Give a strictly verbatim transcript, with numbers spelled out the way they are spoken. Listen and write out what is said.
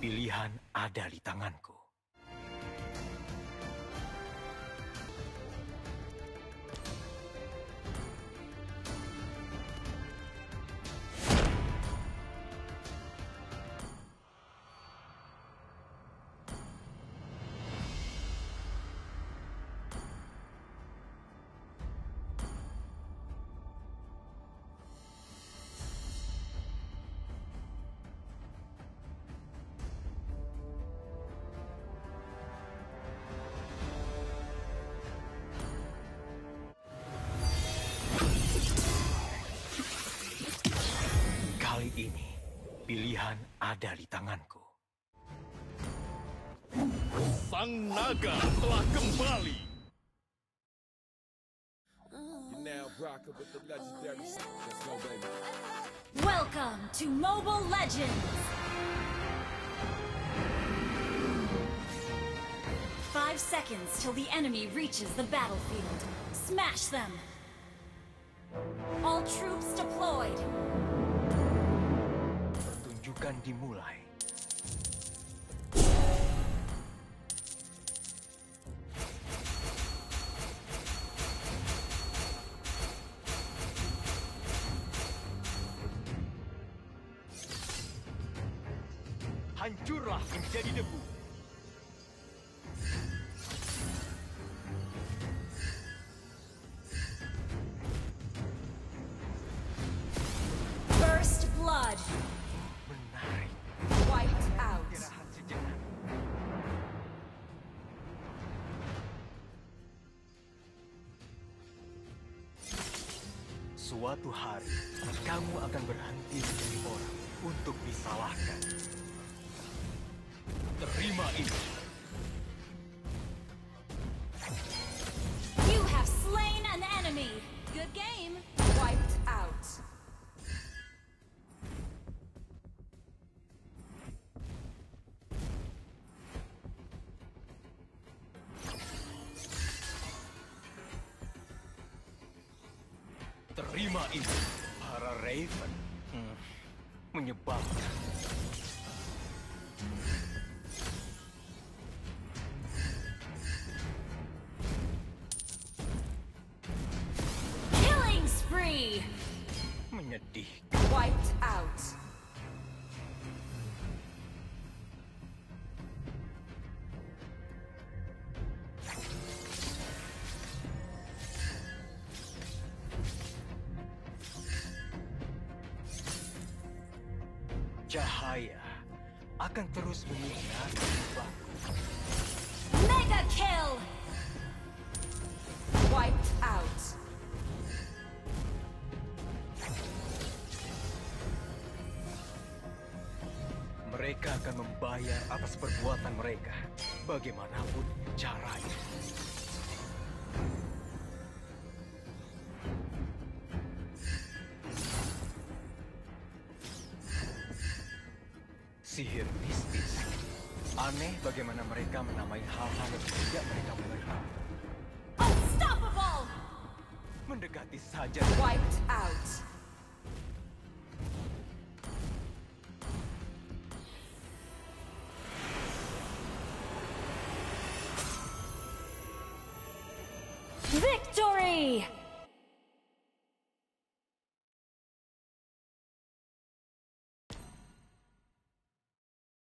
Pilihan ada di tanganku. Kali ini, pilihan ada di tanganku. Sang naga telah kembali. Welcome to Mobile Legends! Five seconds till the enemy reaches the battlefield. Smash them! All troops deployed! Pertunjukan dimulai. Hancurlah menjadi debu. First blood! Menarik. Wiped out. Istirahat sejenak. Suatu hari, kamu akan berhenti menjadi orang untuk disalahkan. Terima ini. You have slain an enemy! Good game! Wiped out. Terima ini. Para Raven. Hmm, menyebalkan. Killing spree! Menyedihkan. Wiped out. Cahaya akan terus menyinari tubuhku. Mega kill! Wiped out. Mereka akan membayar atas perbuatan mereka, bagaimanapun caranya. Sihir mistis. Aneh bagaimana mereka menamai hal-hal yang tidak mereka mengenal. Unstoppable! Mendekati saja. Wiped out. Victory!